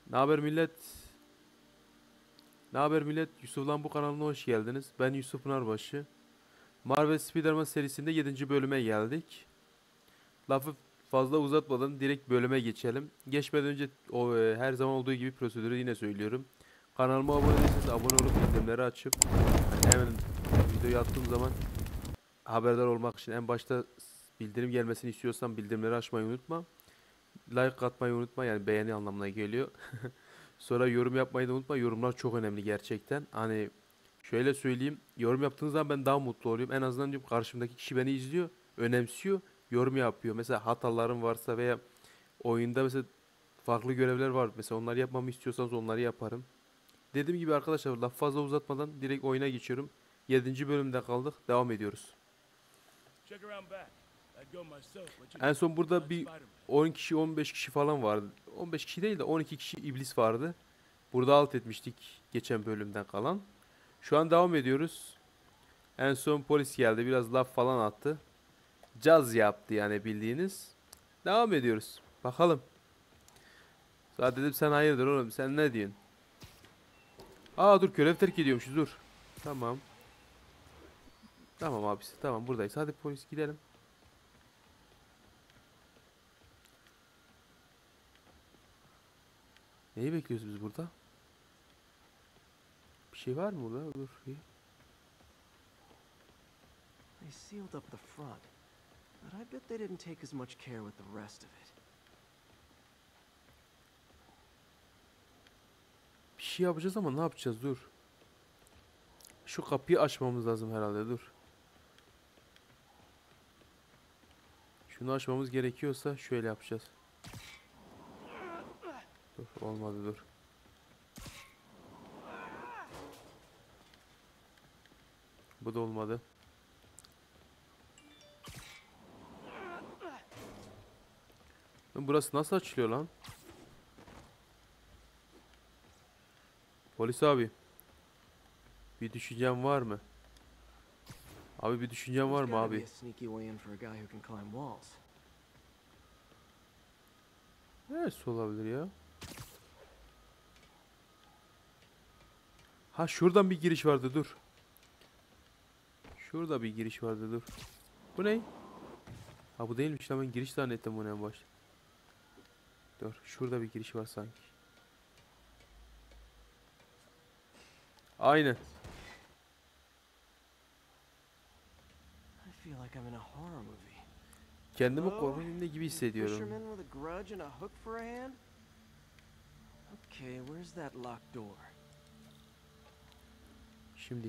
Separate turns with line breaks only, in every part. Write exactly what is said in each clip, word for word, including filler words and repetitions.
Ne haber millet? Ne haber millet? Yusuf'lan bu kanalına hoş geldiniz. Ben Yusuf Pınarbaşı. Marvel Spider-Man serisinde yedinci bölüme geldik. Lafı fazla uzatmadan direkt bölüme geçelim. Geçmeden önce o e, her zaman olduğu gibi prosedürü yine söylüyorum. Kanalıma abone değilseniz abone olup bildirimleri açıp hani hemen videoyu attığım zaman haberdar olmak için en başta bildirim gelmesini istiyorsan bildirimleri açmayı unutma. Like atmayı unutma, yani beğeni anlamına geliyor. Sonra yorum yapmayı da unutma. Yorumlar çok önemli gerçekten. Hani şöyle söyleyeyim. Yorum yaptığınız zaman ben daha mutlu oluyorum. En azından diyorum karşımdaki kişi beni izliyor, önemsiyor, yorum yapıyor. Mesela hatalarım varsa veya oyunda mesela farklı görevler var. Mesela onları yapmamı istiyorsanız onları yaparım. Dediğim gibi arkadaşlar, laf fazla uzatmadan direkt oyuna geçiyorum. Yedinci bölümde kaldık. Devam ediyoruz. En son burada bir on kişi on beş kişi falan vardı. on beş kişi değil de on iki kişi iblis vardı. Burada alt etmiştik geçen bölümden kalan. Şu an devam ediyoruz. En son polis geldi, biraz laf falan attı. Caz yaptı yani, bildiğiniz. Devam ediyoruz. Bakalım. Zaten dedim sen hayırdır oğlum, sen ne diyorsun? Aa dur, görev terk ediyormuşuz, dur. Tamam. Tamam abisi, tamam buradayız. Hadi polis gidelim. Neyi bekliyoruz biz burada? Bir şey var mı burada? Dur. Bir.
They sealed up the front, but I bet they didn't take as much care with the rest of it.
Bir şey yapacağız ama ne yapacağız? Dur. Şu kapıyı açmamız lazım herhalde. Dur. Şunu açmamız gerekiyorsa şöyle yapacağız. Dur, olmadı, dur. Bu da olmadı. Lan burası nasıl açılıyor lan? Polis abi. Bir düşüncen var mı? Abi bir düşüncen var
There's
mı
gotta be
abi?
a sneaky way in for a guy who can climb walls.
Neresi olabilir ya? Ha, şuradan bir giriş vardı, dur. Şurada bir giriş vardı, dur. Bu ne? Ha, bu değilmiş lan, ben giriş zannettim bunu en baş. Dur, şurada bir giriş var sanki. Aynen.
I feel like I'm in a horror movie.
Kendimi
Hello?
korku filminde gibi hissediyorum.
Fisherman with a grudge and a hook for a hand? Okay, where's that locked door?
Şimdi.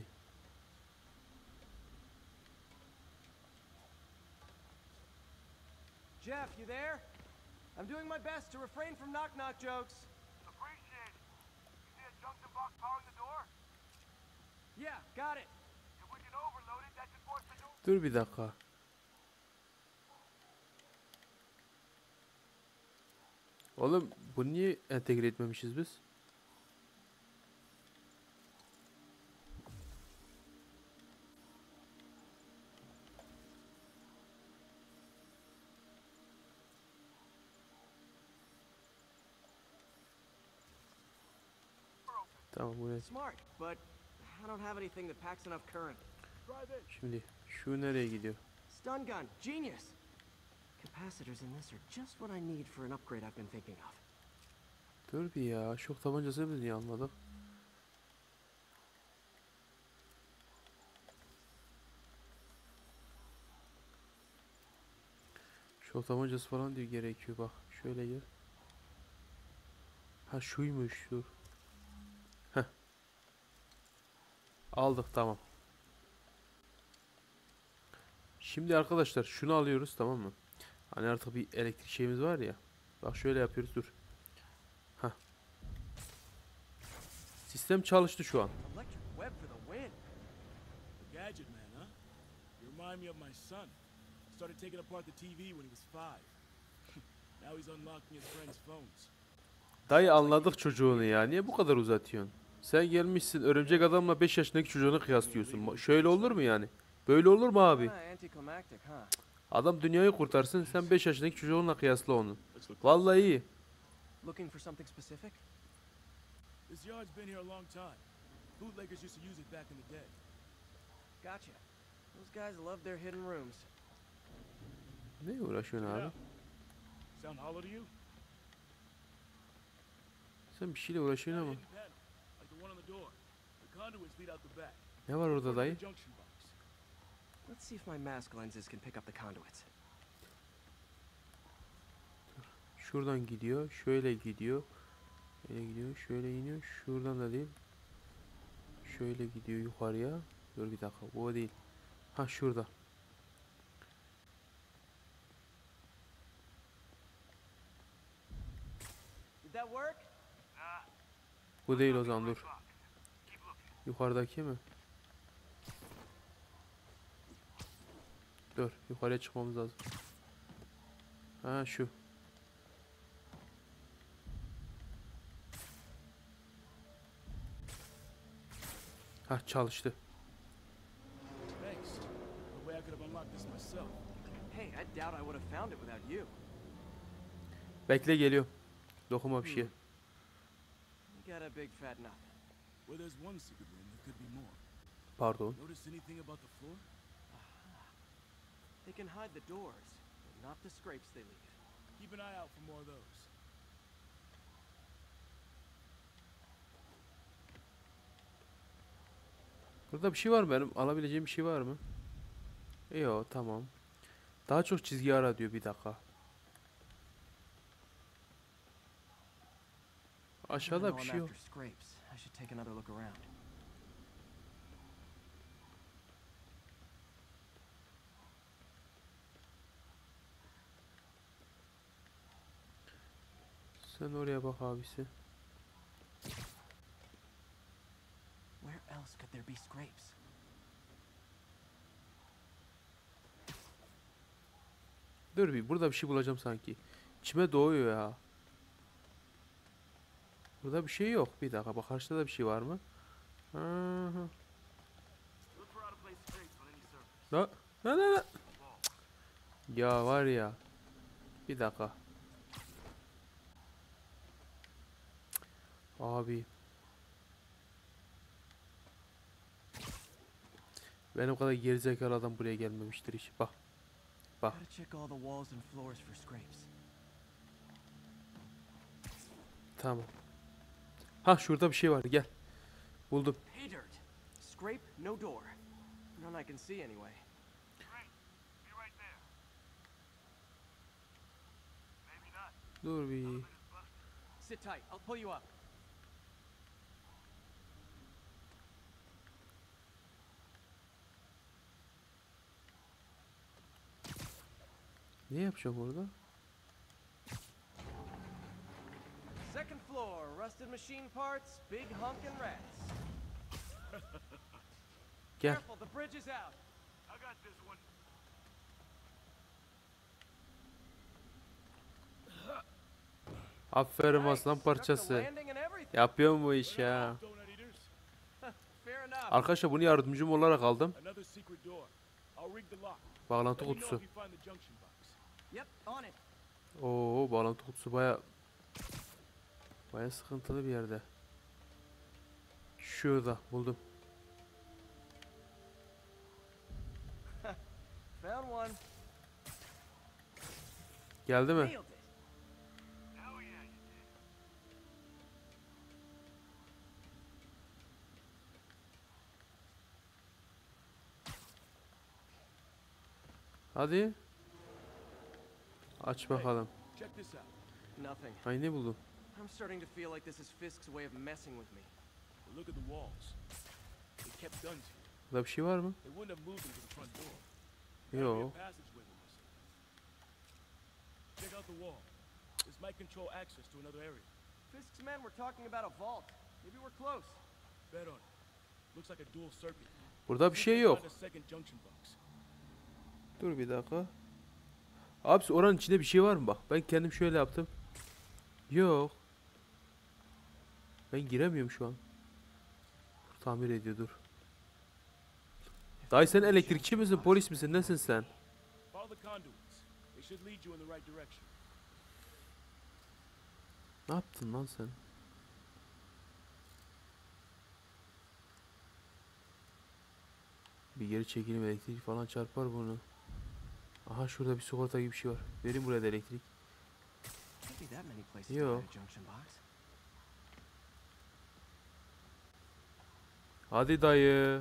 Jeff, you there? I'm doing my best to refrain from knock-knock jokes.
Appreciate it. You see a junction box powering the door?
Yeah, got it.
If we can overload it, that should force the door.
Dur bir dakika. Oğlum bunu niye entegre etmemişiz biz? Tamam, bu ne?
Smart, but I don't have anything that packs enough current.
Try this.
Şimdi şu nereye gidiyor?
Stun gun, genius. Capacitors in this are just what I need for an upgrade I've been thinking of.
Dur bir ya. Şok tabancası biz niye almadık? Şok tabancası falan diyor, gerekiyor. Bak şöyle gel. Ha, şuymuş, dur. Heh. Aldık, tamam. Şimdi arkadaşlar şunu alıyoruz, tamam mı? Hani artık bir elektrik şeyimiz var ya. Bak şöyle yapıyoruz, dur. Heh. Sistem çalıştı şu an.
Electric web for the win.
Gadget man, huh? You remind me of my son. Started taking apart the T V when he was five. Now he's unlocking his friends' phones.
Dayı, anladık çocuğunu ya. Niye bu kadar uzatıyorsun? Sen gelmişsin örümcek adamla beş yaşındaki çocuğunu kıyaslıyorsun. Ma- Şöyle olur mu yani? Böyle olur mu abi?
Kinda anticlimactic, huh?
Adam dünyayı kurtarsın, sen beş yaşındaki çocuğunla kıyasla onu.
Let's look.
Vallahi iyi.
Looking for something specific?
This yard's been here a long time. Bootleggers used to use it back in the day.
Gotcha. Those guys love their hidden rooms.
Ne uğraşıyorsun abi?
Yeah. Sound hollow to you?
Sen bir şeyle uğraşıyorsun ama.
Hidden panel, like the one on the door. The conduits lead out the back.
Ne var orada
According
dayı?
to the junction box.
Let's see if my mask lenses can pick up the conduits.
Şuradan gidiyor. Şöyle gidiyor. Şöyle gidiyor. Şöyle iniyor. Şuradan da değil. Şöyle gidiyor yukarıya. Dur bir dakika. O değil. Ha şurada.
Did that work?
Bu değil o zaman dur. Yukarıdaki mi? Dur. Yukarıya çıkmamız lazım. Ha şu. Ha çalıştı.
Thanks. No way I could have unlocked this myself.
Hey, I doubt I would have found it without you.
Bekle geliyor. Dokunma bir şeye.
You got a big fat nothing.
Well, there's one secret room. There could be more.
Pardon.
Notice anything about the floor?
They can hide the doors, but not the scrapes they leave.
Keep an eye out for more of those.
Burada bir şey var mı benim? Alabileceğim bir şey var mı? Yok tamam. Daha çok çizgi ara diyor bir dakika. Aşağıda bir
I know
şey
I'm
yok.
after scrapes. I should take another look around.
Sen oraya bak abisi.
Where else could there be scrapes?
Dur bir burada bir şey bulacağım sanki. İçime doğuyor ya. Burada bir şey yok. Bir dakika bak karşıda da bir şey var mı? Aha.
Look for out of place scrapes on any surface.
La, la, la, la. Ya var ya. Bir dakika. Abi. Benim kadar gerizekalı adam buraya gelmemiştir hiç. Bak. Bak.
Gotta check all the walls and floors for scrapes.
Tamam. Ha şurada bir şey var. Gel. Buldum.
Pay dirt. Scrape, no door. None I can see anyway.
Great. Be right there. Maybe not.
Dur bir.
Sit tight. I'll pull you up.
Ne yapacağım orada?
Second floor, rusted machine parts, big honkin' rats.
Gel.
Careful, the bridge is out.
I got this one.
Aferin
Nice.
aslan
Stuck the
parçası.
landing and everything.
Yapıyor bu iş ya.
Donut eaters.
Fair enough.
Arkadaşlar bunu yardımcım olarak aldım.
Another secret door. I'll rig the lock.
Bağlantı
Let me know
kutusu.
if you find the junction box.
Yep, on it.
Oo bağlantı kutusu baya baya sıkıntılı bir yerde. Şurada buldum.
Found one.
Geldi mi?
Nailed it.
Hell yeah, you did.
Hadi. Aç bakalım.
Check this out.
Nothing.
Ay ne buldun?
I'm starting to feel like this is Fisk's way of messing with me.
But look at the walls. They kept guns here.
Burada bir şey var mı?
They wouldn't have moved them to the front door. Gotta be a
Yo.
passageway we're missing. Check out the wall. This might control access to another area.
Fisk's men were talking about a vault. Maybe we're close.
Bet on it. Looks like a dual circuit.
Burada bir
See if
şey
we
yok.
find a second junction box.
Dur bir dakika. Abi oranın içinde bir şey var mı bak? Ben kendim şöyle yaptım. Yok. Ben giremiyorum şu an. Dur, tamir ediyor dur. Dayı sen elektrikçi misin, polis misin, nesin sen?
Follow the conduits. They should lead you in the right direction.
Ne yaptın lan sen? Bir geri çekelim, elektrik falan çarpar bunu. Aha şurada bir sigorta gibi bir şey var. Verin buraya da elektrik.
Can't be that many places
Yo.
to find a junction box.
Hadi dayı.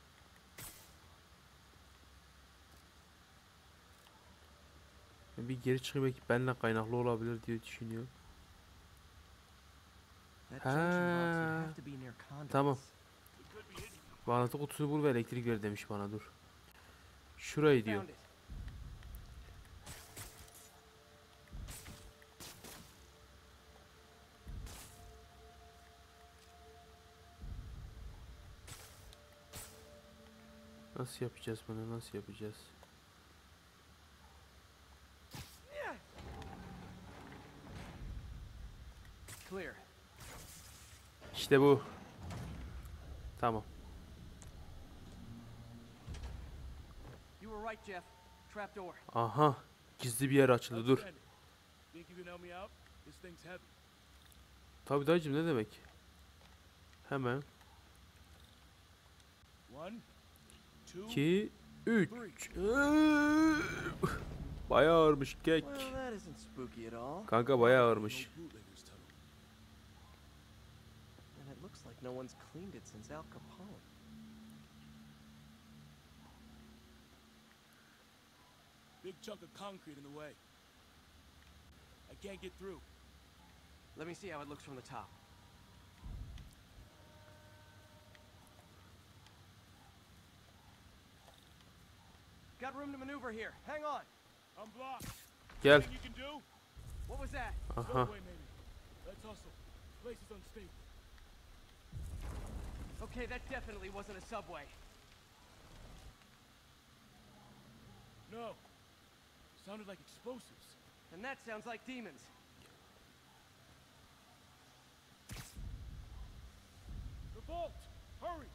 Ben bir geri çıkayım, belki benimle kaynaklı olabilir diye düşünüyorum.
That junction box would
Ha.
have to be near conduits.
Tamam. Bağlantı kutusunu bul ve elektrik ver demiş bana, dur. Şurayı diyor.
Found it.
Nasıl yapacağız bunu, nasıl yapacağız?
Clear.
İşte bu. Tamam.
You were right, Jeff. Trapdoor.
Aha. Gizli bir yer açıldı, dur.
Outstanding. Think you can help me out? This thing's heavy.
Tabii dayıcım, ne demek? Hemen.
One, two,
iki, üç.
three.
Bayağı ağırmış kek.
Well, that isn't spooky at all.
Kanka bayağı ağırmış.
No bootlegger's tunnel.
And it looks like no one's cleaned it since Al Capone.
Big chunk of concrete in the way. I can't get through.
Let me see how it looks from the top. Got room to maneuver here. Hang on.
I'm blocked.
Gel.
Anything you can do?
What was that?
Aha.
Subway maybe. Let's hustle. Place is unstable.
Okay, that definitely wasn't a subway.
No. Sounded like explosives.
And that sounds like demons.
The vault! Hurry!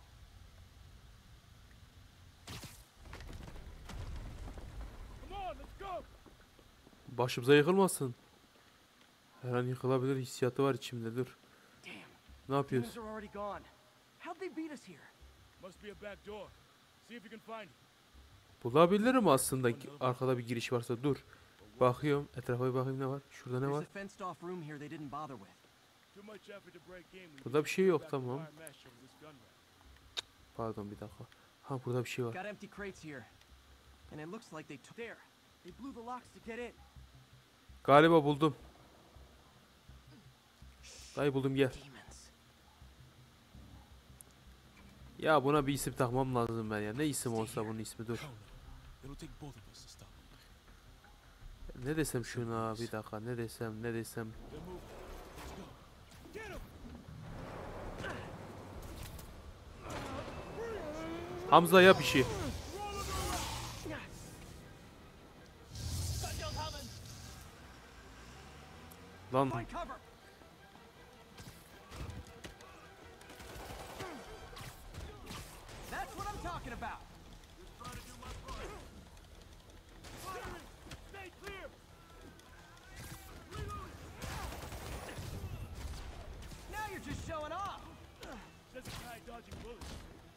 Come on, let's go!
Başımıza yıkılmasın. Her an yıkılabilir hissiyatı var içimde, dur.
Damn.
Ne yapıyoruz?
Demons are already gone. How'd they beat us here?
Must be a back door. See if you can find it.
Bulabilirim aslında, arkada bir giriş varsa, dur. Bakıyorum etrafa, bir bakayım ne var. Şurada ne
There's
var?
a fenced off room here they didn't bother with.
Too much effort to break in when you
Burada
get
bir şey
to
yok,
back to
tamam.
wire mesh over this gun rack.
Pardon, bir dakika. Ha, burada bir şey var.
Got empty crates here. And it looks like they took there. They blew the locks to get in.
Galiba buldum. Dayı buldum, gel.
Demons.
Ya buna bir isim takmam lazım ben ya. Ne isim olsa bunun ismi, dur.
Hell no. It'll take both of us to stop them.
Ne desem şuna, bir dakika, ne desem ne desem.
They're moving. Let's go. Get him!
Hamza yap işi. Lan
Find cover. That's what I'm talking about.
Stay clear!
Now you're just showing off.
Says the guy dodging bullets.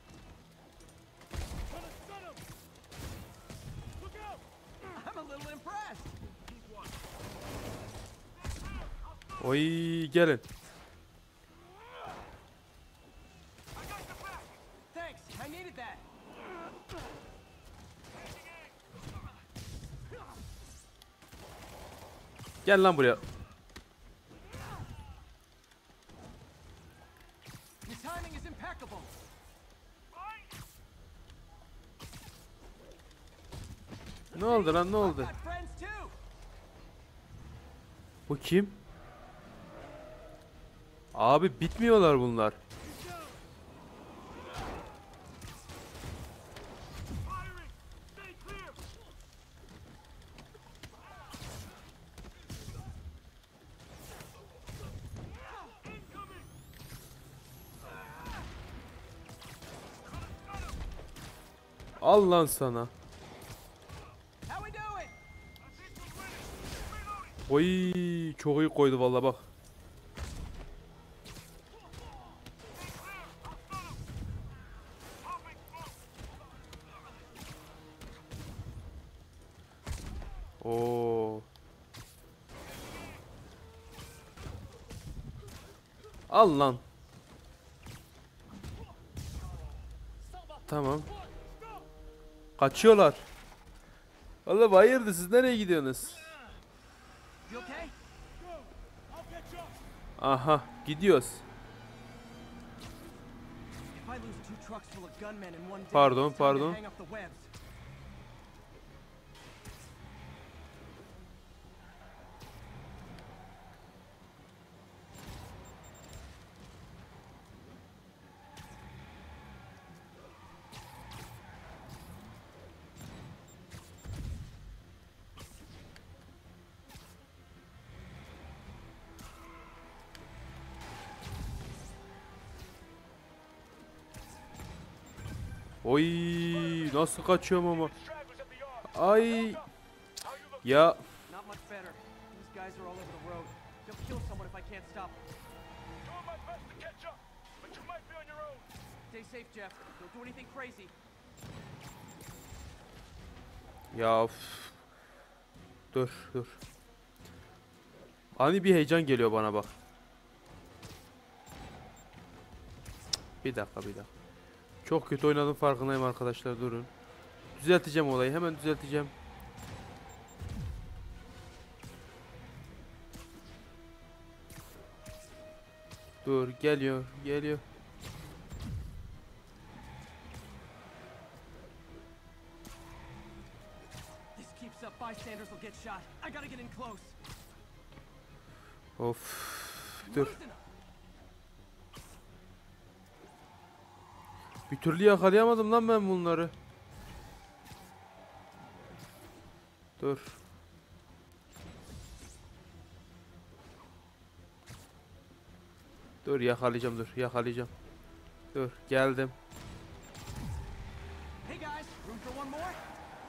Gonna stun him! Look out!
I'm a little impressed.
Keep watch.
oy, gelin.
Thanks. I needed that.
Gel lan buraya.
Your timing is impeccable.
Ne oldu lan, ne
I've
oldu?
got friends too.
Bu kim? Abi bitmiyorlar bunlar.
Firing! Stay clear! Incoming!
Al lan sana.
How we doing?
Oy, çok iyi koydu vallahi, bak. Al lan. Tamam. Kaçıyorlar. Oğlum hayırdır, siz nereye gidiyorsunuz?
You okay?
I'll catch up.
Aha gidiyoruz.
If I lose two trucks full of gunmen in one day,
Pardon,
it's time to
pardon.
hang up the webs.
Oy nasıl kaçıyorum ama. Ay. Ya
Not much better. These guys are all over the road. They'll kill someone if I can't stop them.
Doing my best to catch up, but you might be on your own.
Stay safe, Jeff. Don't do anything crazy.
ya üf. Dur dur. Ani bir heyecan geliyor bana bak. Bir dakika bir dakika. Çok kötü oynadım farkındayım arkadaşlar, durun. Düzelteceğim olayı, hemen düzelteceğim. Dur, geliyor geliyor.
This keeps up, bystanders will get shot. I gotta get in close.
Of. Dur.
Losing 'em.
Bir türlü yakalayamadım lan ben bunları. Dur. Dur yakalayacağım, dur yakalayacağım. Dur geldim.
Hey guys, room for one more?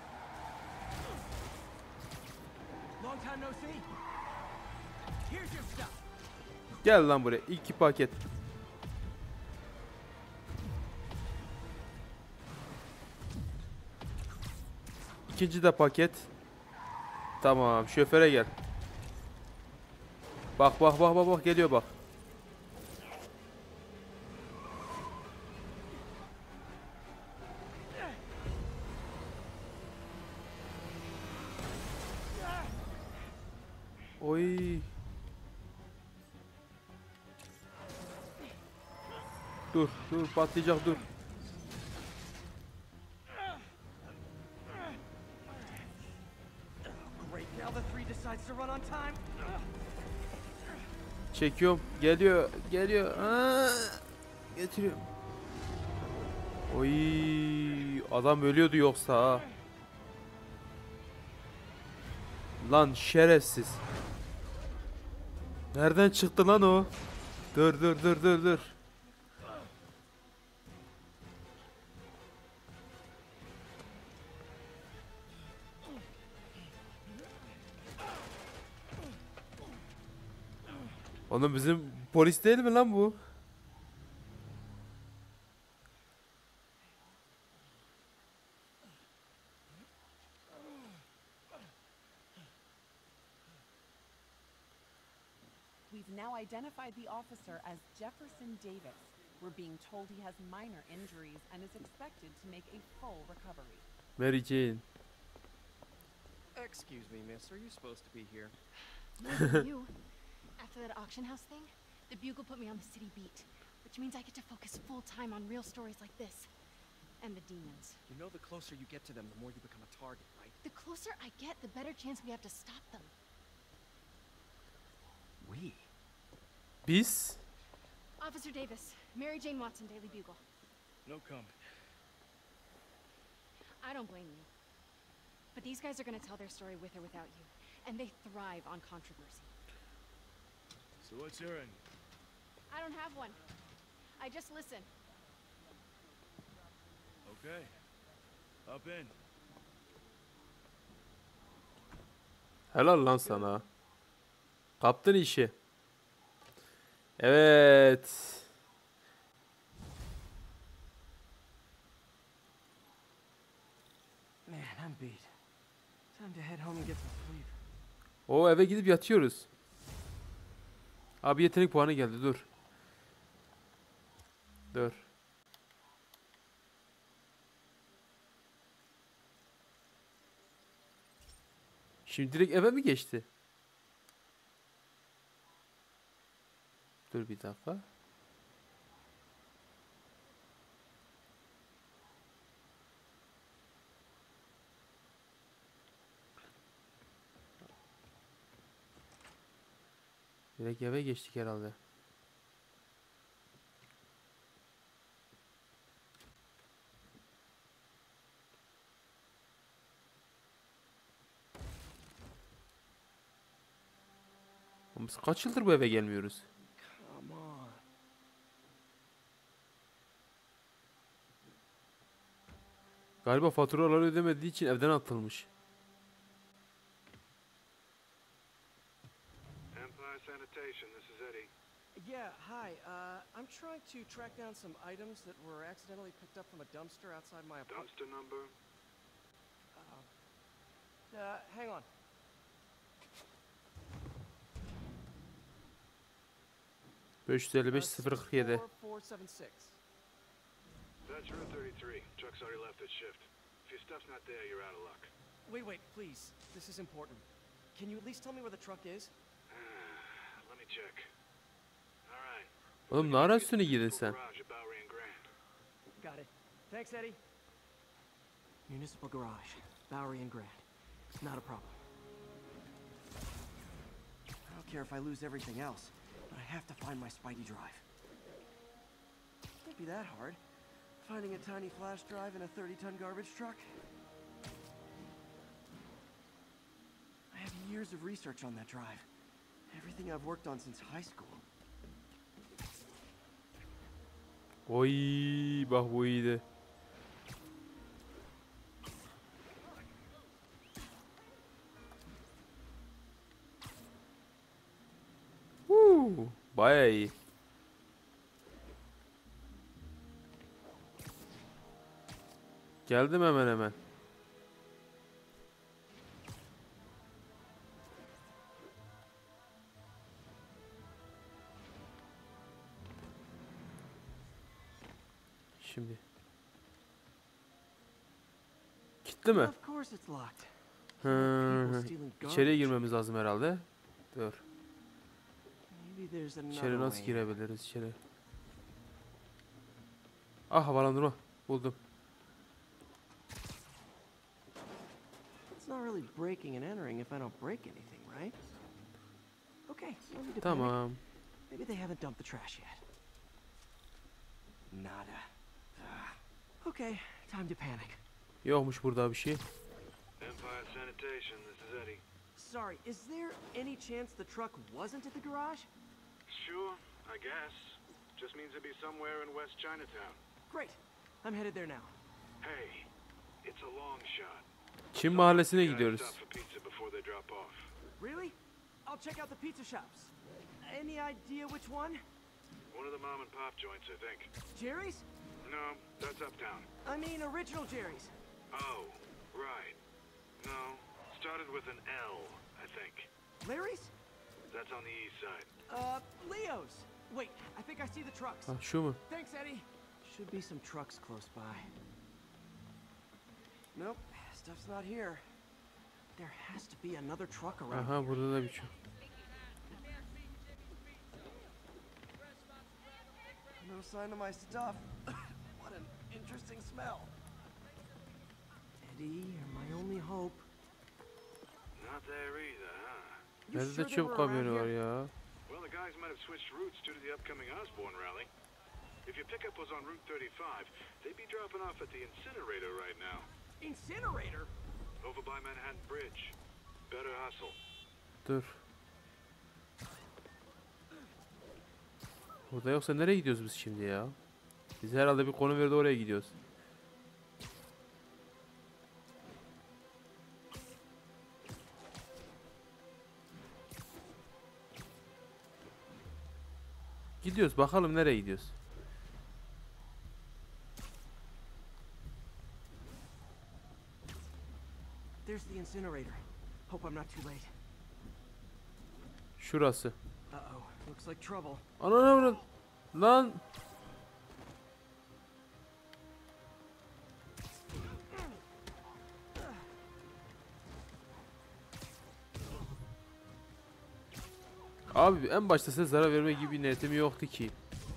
Long time no see. Here's your stuff.
Gel lan buraya, iki paket. İkinci de paket. Tamam, şoföre gel. Bak bak bak bak bak, geliyor bak. Oy. Dur dur, patlayacak, dur.
Great, now the three decides to run on time.
Çekiyorum. Geliyor. Geliyor. Aa, getiriyorum. Oy, adam ölüyordu yoksa ha. Lan şerefsiz. Nereden çıktı lan o? Dur dur dur dur dur. Oğlum bizim polis değil mi lan bu?
We've now identified the officer as Jefferson Davis. We're being told he has minor injuries and is expected to make a full recovery.
Mary Jane.
Excuse me, miss. Are you supposed to be here?
You. After that auction house thing, the Bugle put me on the city beat, which means I get to focus full time on real stories like this. And the demons.
You know the closer you get to them, the more you become a target, right?
The closer I get, the better chance we have to stop them.
We?
Biz?
Officer Davis, Mary Jane Watson, Daily Bugle.
No comment.
I don't blame you. But these guys are gonna tell their story with or without you. And they thrive on controversy.
So what's your end?
I don't have one. I just listen.
Okay. Up in.
Helal lan sana. Kaptın işi. Evet.
Man, I'm beat. Time to head home and get some sleep.
O eve gidip yatıyoruz. Abi yetenek puanı geldi, dur. Dur. Şimdi direkt eve mi geçti? Dur bir dakika. Direkt eve geçtik herhalde. Oğlum biz kaç yıldır bu eve gelmiyoruz?
Come on.
Galiba faturaları ödemediği için evden atılmış.
Empire Sanitation, this is Eddie.
Yeah, hi. Uh, I'm trying to track down some items that were accidentally picked up from a dumpster outside my apartment.
Dumpster number?
Uh, hang on.
beş yüz elli beş sıfır kırk yedi.
four seven six.
That's Route thirty-three. Truck's already left its shift. If your stuff's not there, you're out of luck.
Wait, wait, please. This is important. Can you at least tell me where the truck is?
Let me check. All right.
Oğlum ne ara üstüne girdin sen?
Garage at Bowery and Grand.
Got it. Thanks, Eddie. Municipal garage, Bowery and Grand. Not a problem. I don't care if I lose everything else, but I have to find my Spidey drive. Can't be that hard. Finding a tiny flash drive in a thirty-ton garbage truck. I have years of research on that drive. Everything I've worked on since high school.
Oy bak bu iyiydi. Huu, bayağı iyi. Geldim hemen hemen. Şimdi. Kilitli mi?
Of course it's locked.
Hı
People
hı.
stealing
İçeriye
garbage.
girmemiz lazım herhalde. Dur.
Maybe there's another
İçeri nasıl
way.
girebiliriz içeri? Ah, havalandırma. Buldum.
It's not really breaking and entering if I don't break anything, right? Okay, no need to panic.
Tamam.
Maybe they haven't dumped the trash yet. Nada. Ah. Okay, time to panic.
Yokmuş burada bir şey.
Empire Sanitation, this is Eddie.
Sorry, is there any chance the truck wasn't at the garage?
Sure, I guess. Just means it'd be somewhere in West Chinatown.
Great. I'm headed there now.
Hey, it's a long shot.
Çin mahallesine
Guys
gidiyoruz.
stop for pizza before they drop off.
Really? I'll check out the pizza shops. Any idea which one?
One of the mom and pop joints, I think.
Jerry's?
No, that's uptown.
I mean original Jerry's.
Oh, right. No, started with an L, I think.
Larry's?
That's on the east side.
Uh, Leo's. Wait, I think I see the trucks.
Ha, şu mu?
Thanks, Eddie. Should be some trucks close by. Nope, stuff's not here. There has to be another truck around.
Aha, burada da bir şey.
No sign of my stuff. What an interesting smell. Eddie, you're my only hope.
Not there either, huh?
You
Nerede
sure
de
they
çöp
were around
kamyonu var
here?
ya?
Well, the guys might have switched routes due to the upcoming Osborne rally. If your pickup was on Route thirty-five, they'd be dropping off at the incinerator right now.
Incinerator?
Over by Manhattan Bridge. Better hustle.
Dur. Burada yoksa nereye gidiyoruz biz şimdi ya? Biz herhalde bir konu verdi, oraya gidiyoruz. Gidiyoruz, bakalım nereye gidiyoruz.
There's the incinerator. Hope I'm not too late.
Şurası.
Uh-oh, looks like trouble.
Ana, ana, ana. Lan. Abi en başta size zarar verme gibi bir niyetim yoktu ki.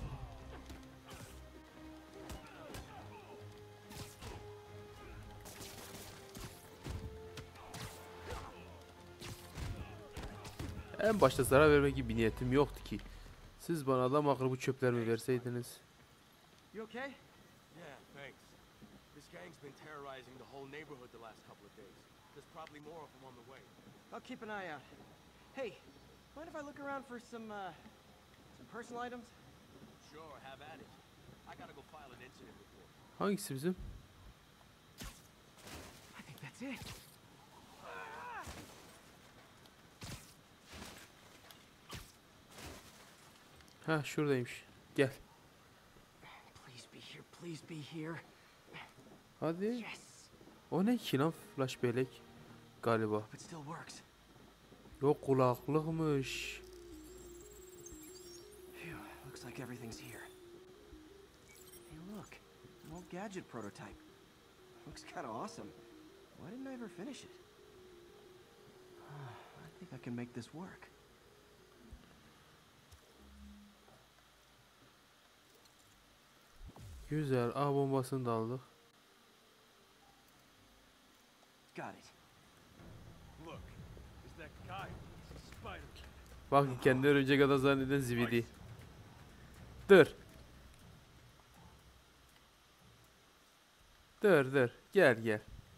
En başta zarar verme gibi bir niyetim yoktu ki. Siz bana adam akıllı bu çöplerimi verseydiniz.
You okay?
Yeah, thanks. This gang's been terrorizing the whole neighborhood the last couple of days. There's probably more of them on the way.
I'll keep an eye out. Hey, mind if I look around for some, uh, some personal items?
Sure, have at it. I gotta go file an incident report.
Hangisi bizim?
I think that's it.
Ha şuradaymış. Gel.
Please be here, please be here.
Hadi.
Yes!
O ne ki lan, flash bellek galiba.
It still works.
Yok, kulaklıkmış.
Phew, looks like everything's here. Hey look, an old gadget prototype. Looks kinda awesome. Why didn't I ever finish it? I think I can make this work.
Güzel. A bombasını da aldık.
Got it.
Look, is that guy? Spider-Man.
Bak kendi örümcek adam zanneden zibidi. Dur. Dur dur. Gel gel.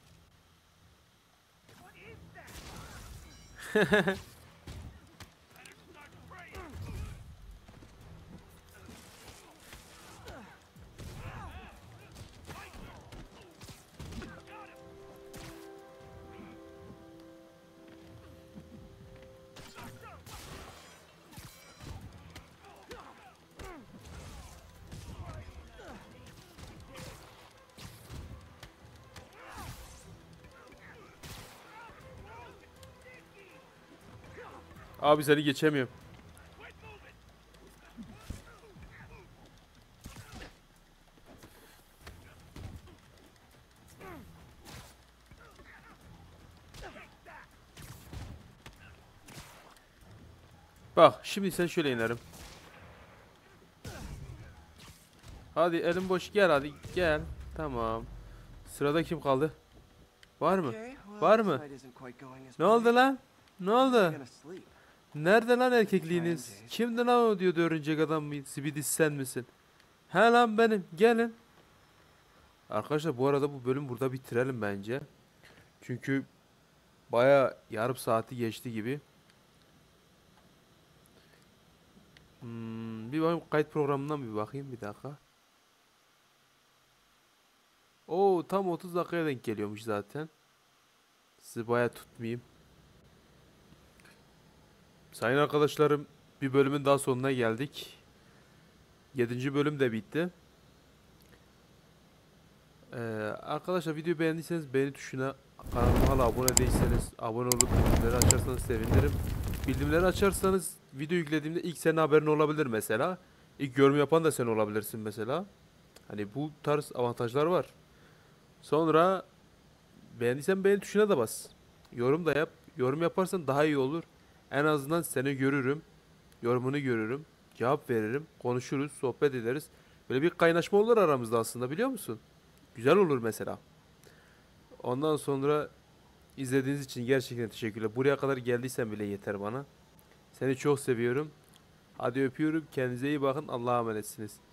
Abi seni geçemiyorum. Bak şimdi sen şöyle inerim. Hadi elim boş, gel hadi gel. Tamam. Sırada kim kaldı? Var mı?
Okay, well,
Var
this
mı?
fight isn't quite going as
Ne oldu
planned.
lan? Ne oldu?
I'm gonna sleep.
Nerede lan erkekliğiniz? Kimdi lan o diyordu, örümcek adam mı? Zibidi sen misin? He lan benim. Gelin. Arkadaşlar bu arada bu bölüm burada bitirelim bence. Çünkü baya yarım saati geçti gibi. Hmm, bir bakayım kayıt programından bir bakayım bir dakika. Oo tam otuz dakikaya denk geliyormuş zaten. Sizi baya tutmayayım. Sayın arkadaşlarım, bir bölümün daha sonuna geldik. yedinci bölüm de bitti. Ee, arkadaşlar videoyu beğendiyseniz beğeni tuşuna, kanalıma hala abone değilseniz abone olup bildirimleri açarsanız sevinirim. Bildirimleri açarsanız video yüklediğimde ilk senin haberin olabilir mesela. İlk yorum yapan da sen olabilirsin mesela. Hani bu tarz avantajlar var. Sonra beğendiysen beğeni tuşuna da bas. Yorum da yap. Yorum yaparsan daha iyi olur. En azından seni görürüm. Yorumunu görürüm. Cevap veririm. Konuşuruz. Sohbet ederiz. Böyle bir kaynaşma olur aramızda aslında, biliyor musun? Güzel olur mesela. Ondan sonra izlediğiniz için gerçekten teşekkürler. Buraya kadar geldiysen bile yeter bana. Seni çok seviyorum. Hadi öpüyorum. Kendinize iyi bakın. Allah'a emanetsiniz.